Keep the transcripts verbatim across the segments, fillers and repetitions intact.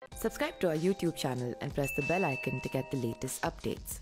Subscribe to our YouTube channel and press the bell icon to get the latest updates.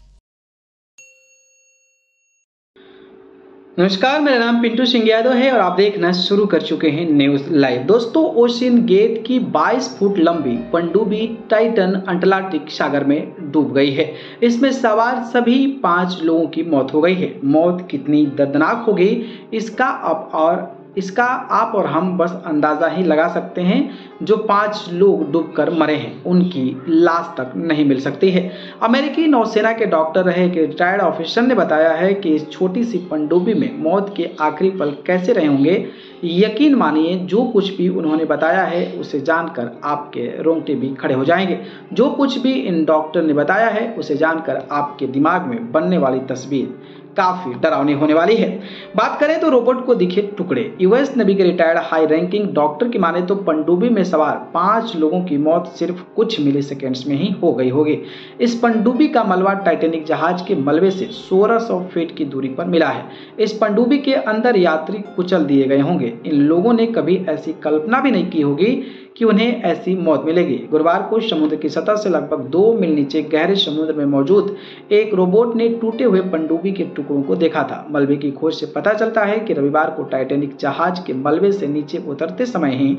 नमस्कार, मेरा नाम पिंटू सिंह यादव है और आप देखना शुरू कर चुके हैं न्यूज लाइव। दोस्तों, ओशियन गेट की बाईस फुट लंबी पनडुब्बी टाइटन अंटार्कटिक सागर में डूब गई है। इसमें सवार सभी पांच लोगों की मौत हो गई है। मौत कितनी दर्दनाक होगी इसका अब और इसका आप और हम बस अंदाजा ही लगा सकते हैं। जो पांच लोग डूबकर मरे हैं उनकी लाश तक नहीं मिल सकती है। अमेरिकी नौसेना के डॉक्टर रहे कि रिटायर्ड ऑफिसर ने बताया है कि इस छोटी सी पनडुब्बी में मौत के आखिरी पल कैसे रहे होंगे। यकीन मानिए, जो कुछ भी उन्होंने बताया है उसे जानकर आपके रोंगटे भी खड़े हो जाएंगे। जो कुछ भी इन डॉक्टर ने बताया है उसे जानकर आपके दिमाग में बनने वाली तस्वीर काफी डरावनी होने वाली है। बात करें तो रोबोट को दिखे टुकड़े। यूएस नेवी के रिटायर्ड हाई रैंकिंग डॉक्टर की माने तो पनडुब्बी में सवार पांच लोगों की मौत सिर्फ कुछ मिली सेकेंड्स में ही हो गई होगी। इस पनडुब्बी का मलबा टाइटैनिक जहाज के मलबे से सोलह सौ फीट की दूरी पर मिला है। इस पनडुब्बी के अंदर यात्री कुचल दिए गए होंगे। इन लोगों ने कभी ऐसी कल्पना भी नहीं की होगी कि उन्हें ऐसी मौत मिलेगी। गुरुवार को समुद्र की सतह से लगभग दो मील नीचे गहरे समुद्र में मौजूद एक रोबोट ने टूटे हुए पनडुब्बी के टुकड़ों को देखा था। मलबे की खोज से पता चलता है कि रविवार को टाइटैनिक जहाज के मलबे से नीचे उतरते समय ही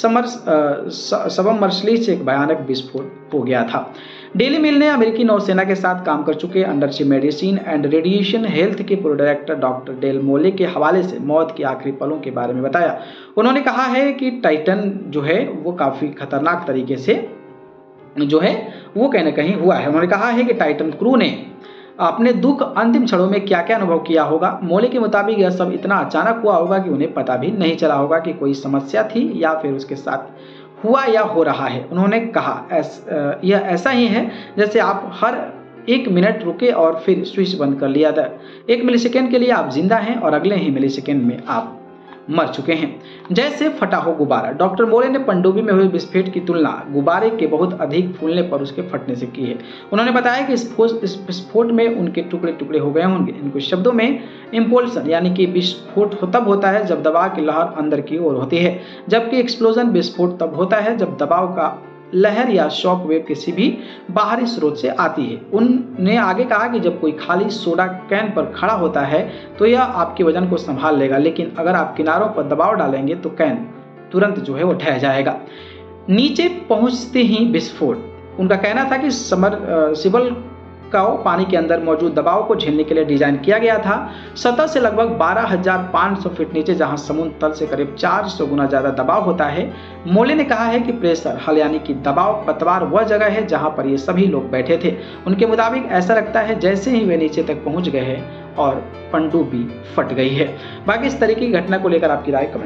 सबमर्सिबल से एक भयानक विस्फोट हो गया था। डेली मेल ने अमेरिकी नौसेना के साथ काम कर चुके undersea medicine and radiation health के पूर्व डायरेक्टर डॉक्टर डेल मोले के हवाले से मौत के आखिरी पलों के बारे में बताया। उन्होंने कहा है कि टाइटन जो है वो काफी खतरनाक तरीके से जो है वो कहीं ना कहीं हुआ है। उन्होंने कहा है कि टाइटन क्रू ने अपने दुख अंतिम क्षणों में क्या क्या अनुभव किया होगा। मोले के मुताबिक यह सब इतना अचानक हुआ होगा कि उन्हें पता भी नहीं चला होगा कि कोई समस्या थी या फिर उसके साथ हुआ या हो रहा है। उन्होंने कहा ऐस, यह ऐसा ही है जैसे आप हर एक मिनट रुके और फिर स्विच बंद कर लिया था। एक मिलीसेकेंड के लिए आप जिंदा हैं और अगले ही मिलीसेकेंड में आप मर चुके हैं, जैसे फटा हो गुब्बारा। डॉक्टर मोले ने पनडुब्बी में हुए विस्फोट की तुलना गुब्बारे के बहुत अधिक फूलने पर उसके फटने से की है। उन्होंने बताया कि इस विस्फोट में उनके टुकड़े टुकड़े हो गए होंगे। इनके शब्दों में इम्पल्सन यानी कि विस्फोट तब होता है जब दबाव की लहर अंदर की ओर होती है, जबकि एक्सप्लोजन विस्फोट तब होता है जब दबाव का लहर या शॉक वेव किसी भी बाहरी स्रोत से आती है। उन्होंने आगे कहा कि जब कोई खाली सोडा कैन पर खड़ा होता है तो यह आपके वजन को संभाल लेगा, लेकिन अगर आप किनारों पर दबाव डालेंगे तो कैन तुरंत जो है वो ढह जाएगा। नीचे पहुंचते ही विस्फोट। उनका कहना था कि सबमर्सिबल का पानी के अंदर मौजूद दबाव को झेलने के लिए डिजाइन किया गया था। सतह से लगभग बारह हज़ार पाँच सौ फीट नीचे, जहां समुद्र तल से करीब चार सौ गुना ज्यादा दबाव होता है। मोले ने कहा है कि प्रेशर हल यानी कि दबाव पतवार वह जगह है जहां पर ये सभी लोग बैठे थे। उनके मुताबिक ऐसा लगता है जैसे ही वे नीचे तक पहुंच गए हैं और पनडुब्बी फट गई है। बाकी इस तरीके की घटना को लेकर आपकी राय कमेंट